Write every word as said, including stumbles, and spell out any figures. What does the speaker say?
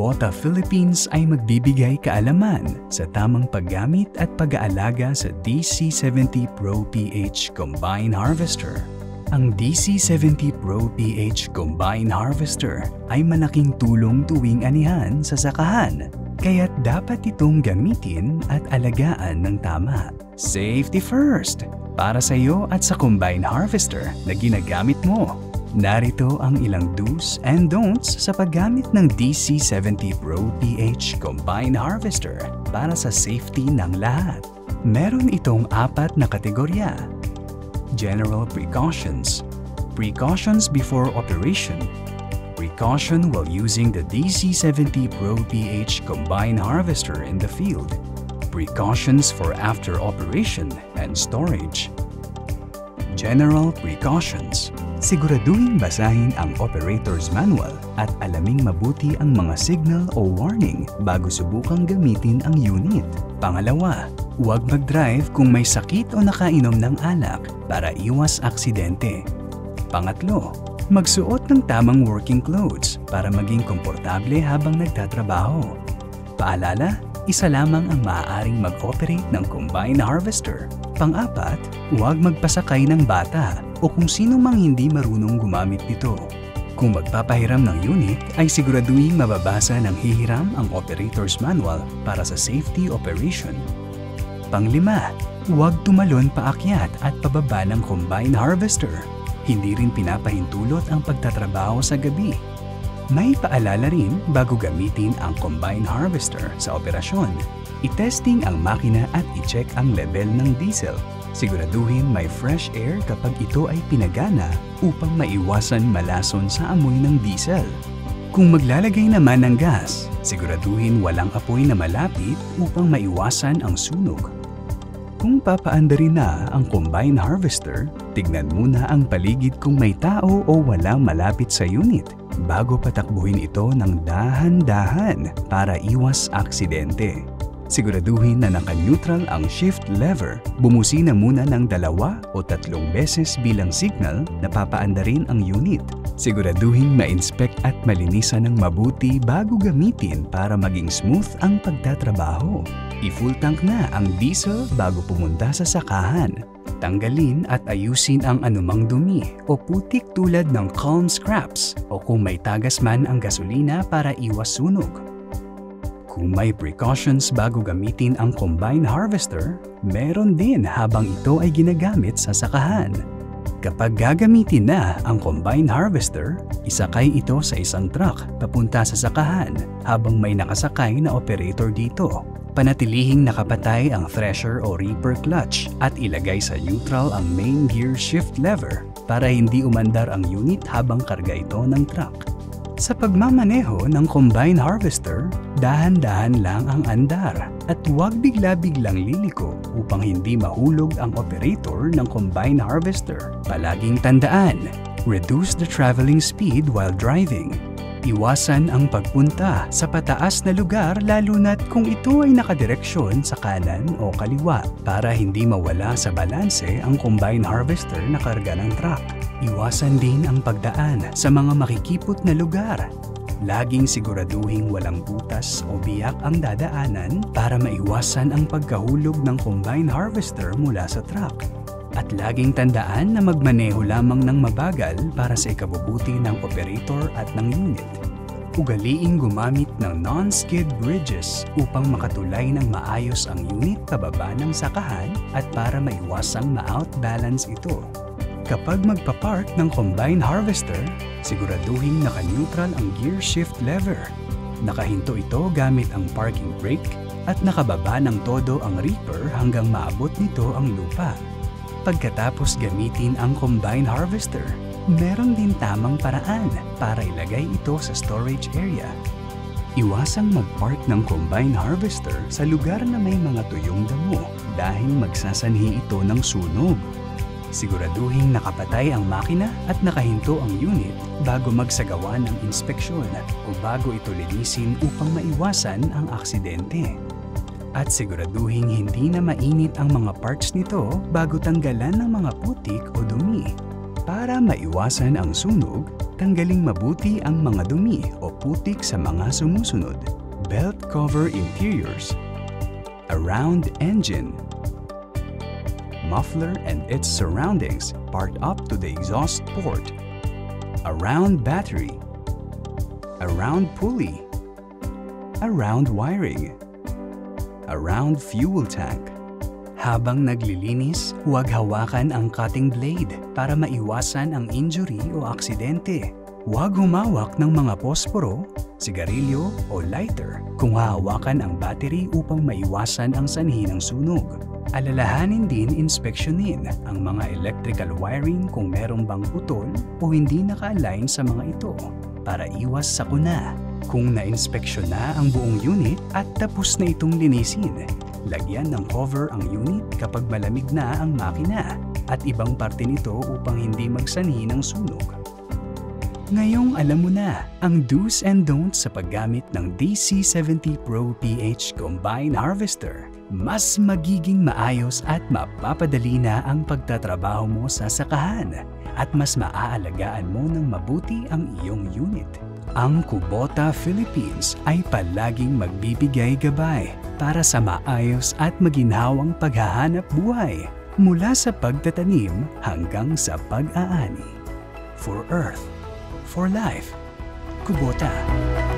Kubota Philippines ay magbibigay kaalaman sa tamang paggamit at pag-aalaga sa D C seventy Pro P H Combine Harvester. Ang D C seventy Pro P H Combine Harvester ay malaking tulong tuwing anihan sa sakahan, kaya't dapat itong gamitin at alagaan ng tama. Safety first! Para sa iyo at sa Combine Harvester na ginagamit mo. Narito ang ilang do's and don'ts sa paggamit ng D C seventy Pro P H Combine Harvester para sa safety ng lahat. Meron itong apat na kategorya. General Precautions, Precautions before operation, Precaution while using the D C seventy Pro P H Combine Harvester in the field, Precautions for after operation and storage. General Precautions. Siguraduhin basahin ang operator's manual at alaming mabuti ang mga signal o warning bago subukang gamitin ang unit. Pangalawa, huwag mag-drive kung may sakit o nakainom ng alak para iwas aksidente. Pangatlo, magsuot ng tamang working clothes para maging komportable habang nagtatrabaho. Paalala, isa lamang ang maaaring mag-operate ng Combine Harvester. Pang-apat, huwag magpasakay ng bata o kung sino mang hindi marunong gumamit nito. Kung magpapahiram ng unit, ay siguraduhin mababasa ng hihiram ang operator's manual para sa safety operation. Panglima, huwag tumalon paakyat at pababa ng Combine Harvester. Hindi rin pinapahintulot ang pagtatrabaho sa gabi. May paalala rin bago gamitin ang Combine Harvester sa operasyon. I-testing ang makina at i-check ang level ng diesel. Siguraduhin may fresh air kapag ito ay pinagana upang maiwasan malason sa amoy ng diesel. Kung maglalagay naman ng gas, siguraduhin walang apoy na malapit upang maiwasan ang sunog. Kung papaandarin na ang Combine Harvester, tignan muna ang paligid kung may tao o walang malapit sa unit bago patakbuhin ito ng dahan-dahan para iwas aksidente. Siguraduhin na naka-neutral ang shift lever. Bumusina muna ng dalawa o tatlong beses bilang signal na papaandarin ang unit. Siguraduhin ma-inspect at malinisan ng mabuti bago gamitin para maging smooth ang pagtatrabaho. I-full tank na ang diesel bago pumunta sa sakahan. Tanggalin at ayusin ang anumang dumi o putik tulad ng calm scraps o kung may tagas man ang gasolina para iwas sunog. Kung may precautions bago gamitin ang Combine Harvester, meron din habang ito ay ginagamit sa sakahan. Kapag gagamitin na ang Combine Harvester, isakay ito sa isang truck papunta sa sakahan habang may nakasakay na operator dito. Panatilihing nakapatay ang thresher o reaper clutch at ilagay sa neutral ang main gear shift lever para hindi umandar ang unit habang karga ito ng truck. Sa pagmamaneho ng Combine Harvester, dahan-dahan lang ang andar at huwag bigla-biglang liliko upang hindi mahulog ang operator ng Combine Harvester. Palaging tandaan, reduce the traveling speed while driving. Iwasan ang pagpunta sa pataas na lugar lalo na't kung ito ay nakadireksyon sa kanan o kaliwa para hindi mawala sa balanse ang Combine Harvester na karga ng truck. Iwasan din ang pagdaan sa mga makikipot na lugar. Laging siguraduhing walang butas o biyak ang dadaanan para maiwasan ang pagkahulog ng Combine Harvester mula sa truck. At laging tandaan na magmaneho lamang ng mabagal para sa ikabubuti ng operator at ng unit. Ugaliing gumamit ng non-skid bridges upang makatulay ng maayos ang unit pababa ng sakahan at para maiwasang ma-outbalance ito. Kapag magpa-park ng Combine Harvester, siguraduhin naka-neutral ang gear shift lever. Nakahinto ito gamit ang parking brake at nakababa ng todo ang reaper hanggang maabot nito ang lupa. Pagkatapos gamitin ang Combine Harvester, meron din tamang paraan para ilagay ito sa storage area. Iwasang mag-park ng Combine Harvester sa lugar na may mga tuyong damo dahil magsasanhi ito ng sunog. Siguraduhin nakapatay ang makina at nakahinto ang unit bago magsagawa ng inspeksyon o bago ito linisin upang maiwasan ang aksidente. At siguraduhin hindi na mainit ang mga parts nito bago tanggalan ng mga putik o dumi. Para maiwasan ang sunog, Tanggaling mabuti ang mga dumi o putik sa mga sumusunod. Belt cover interiors. Around engine. Muffler and its surroundings part up to the exhaust port. Around battery. Around pulley. Around wiring. Around fuel tank. Habang naglilinis, huwag hawakan ang cutting blade para maiwasan ang injury o aksidente. Huwag humawak ng mga posporo, sigarilyo o lighter kung hahawakan ang battery upang maiwasan ang sanhi ng sunog. Alalahanin din inspeksyonin ang mga electrical wiring kung merong bang putol o hindi naka-align sa mga ito para iwas sakuna. Kung na-inspeksyon na ang buong unit at tapos na itong linisin, lagyan ng cover ang unit kapag malamig na ang makina at ibang parte nito upang hindi magsanhi ng sunog. Ngayong alam mo na ang do's and don'ts sa paggamit ng D C seventy Pro P H Combine Harvester. Mas magiging maayos at mapapadali na ang pagtatrabaho mo sa sakahan at mas maaalagaan mo ng mabuti ang iyong unit. Ang Kubota Philippines ay palaging magbibigay gabay para sa maayos at maginhawang paghahanap buhay mula sa pagtatanim hanggang sa pag-aani. For Earth, for Life, Kubota.